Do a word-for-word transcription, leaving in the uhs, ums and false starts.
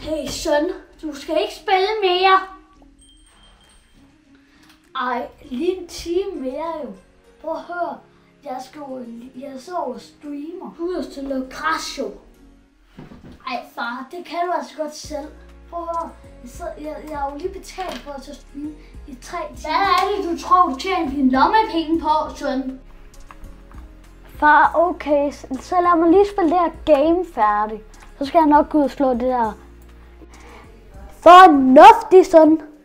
Hey søn, du skal ikke spille mere. Ej, lige en time mere jo. Prøv at høre, jeg, skal jo, jeg så og streamer. Du er til noget Crash jo. Ej far, det kan du altså godt selv. Prøv at høre, jeg, så, jeg, jeg har jo lige betalt for at tage stream i tre timer. Hvad er det, du tror, du tjener dine lommepenge på, søn? Far, okay, så lad mig lige spille det her game færdigt. Så skal jeg nok gå ud og slå det der. Fornuftig, søn.